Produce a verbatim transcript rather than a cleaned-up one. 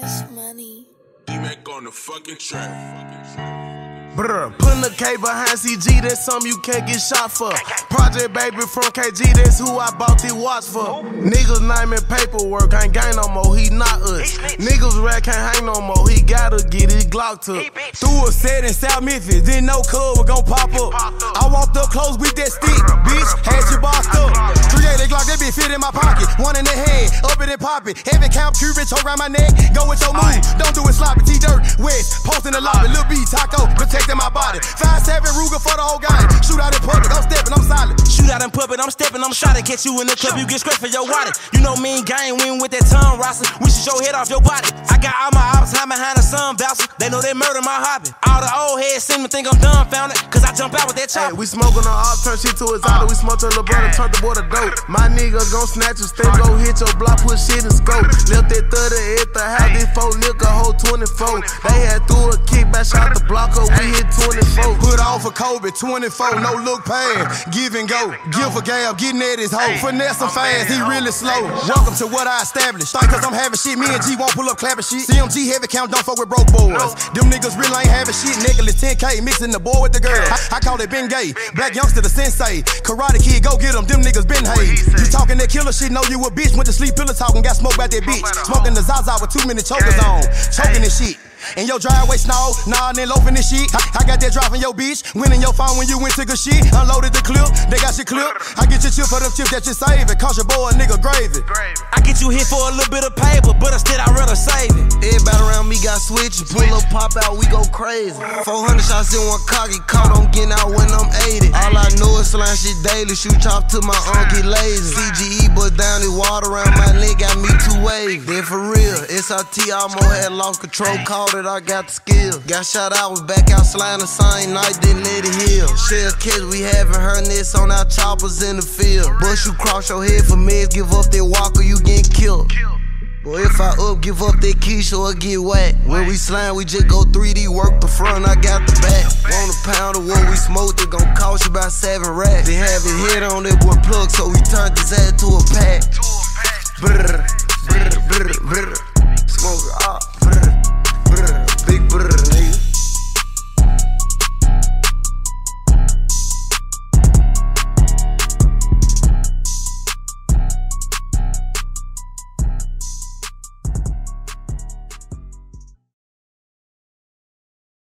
Cash money. D-Mac on the fucking track. Brr, putting a K behind C G, that's something you can't get shot for. Project baby from K G, that's who I bought the watch for. Niggas name and paperwork, ain't gang no more, he not us. Niggas rat can't hang no more, he gotta get his Glock took. Threw a set in South Memphis, didn't know cuz was gon' pop up. I walked up close with that stick, bitch, had you bossed up. three eighty Glock, that bitch fit in my pocket. One in the head, up it and pop it. Heavy count, Cuban, choke around my neck. Go with your move, don't do it sloppy. T-Dirt, West, post in the lobby. Lil B, Taco, protecting my body. five seven Ruger for the whole gang. Shoot out in public, I'm stepping, I'm solid. Shoot out in public, I'm stepping, I'm shot. Catch you in the club, you get scratched for your wallet. You know me and gang, we with that tongue roster. We should your head off your body. I got all my ops high behind the sun voucher. They know they murder my hobby. All the old heads seem to think I'm dumbfounded, cause I jump out with that chopper. Hey, we smoking on op, turn shit to his auto. We smoke till the brother, turn the boy to dope. My nigga gon' snatch you, stay go hit your block, put shit in scope. Left that thirty at the house, this four nigga hold twenty-four. They had threw a kickback, shot the block up, we hit twenty-four. Put on for Kobe, twenty-four, no look past. Give and go, give a gab, getting at his hoe. Finesse him fast, he really slow. Welcome to what I established. Think cause I'm having shit, me and G won't pull up clapping shit. C M G heavy count, don't fuck with broke boys. Them niggas really ain't having shit, necklace ten K, mixing the boy with the girl. I, I call it Ben Gay, Blac Youngsta the sensei. Karate Kid, go get him, them niggas been haze. You talking that killer shit, know you a bitch. Went to sleep, pillow talking, got smoked by that bitch. Smoking the Zaza with too many chokers on. Choking this shit. And your driveway snow, nah, and then loafing this shit. I, I got that dropping your bitch, winning your phone when you went to good shit. Unloaded the clip, they got your clip. I get your chip for them chips that you save it. Cost your boy a nigga gravy. I get you hit for a little bit of paper, but instead I'd rather save it. Everybody around me got switches, pull up, pop out, we go crazy. four hundred shots in one cocky, caught on getting out when I'm eighty. All I know is slime shit daily, shoot chop to my uncle lazy. C G E bust down the water around my neck, got me two waves. Then for real, S R T almost had lost control, called it, I got the skill. Got shot out, was back out sliding the same night, didn't let it heal. Shell catch, we having her nets on our choppers in the field. Bust you cross your head for meds, give up that walker, you getting killed. Boy, if I up, give up that quiche or get whacked. When we slime, we just go three D, work the front, I got the back. Want a pound of what we smoked, it gon' cost you about seven racks. They have his head on that boy plug, so we turned his ass to a pack.